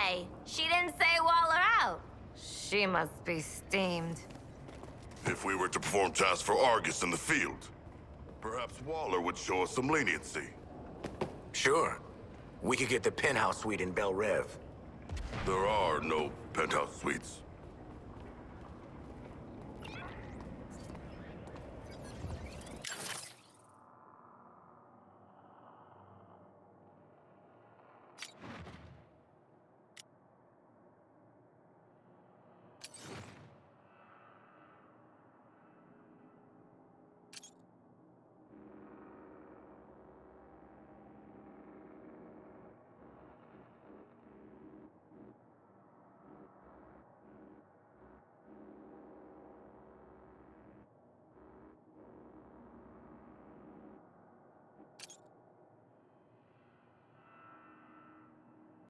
say? She didn't say Waller out. She must be steamed. If we were to perform tasks for Argus in the field, perhaps Waller would show us some leniency. Sure. We could get the penthouse suite in Bel Rev. There are no penthouse suites.